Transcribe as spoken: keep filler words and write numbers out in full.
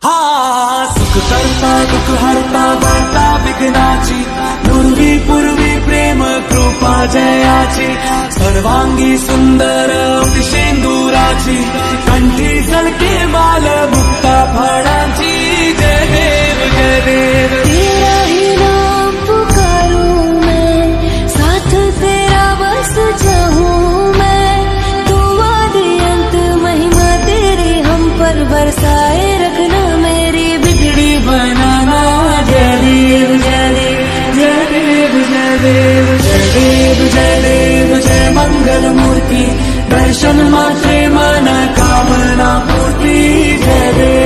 हा सुख करता दुख हरता वार्ता विघ्नाची पूर्वी पूर्वी प्रेम कृपा जयाची सर्वांगी सुंदर शेंदुराची कंठी झळके माल मुक्ता फळांची जय देव जय देव तेरा ही नाम पुकारूं मैं साथ तेरा बस चाहूं मैं तू आदि अंत महिमा तेरी हम पर बरसाए रखना मेरी बिगड़ी बनाना जय देव जय देव जय देव जय देव जय देव जय देव जय मंगल मूर्ति दर्शन मात्रे मन कामना पूर्ति जय देव।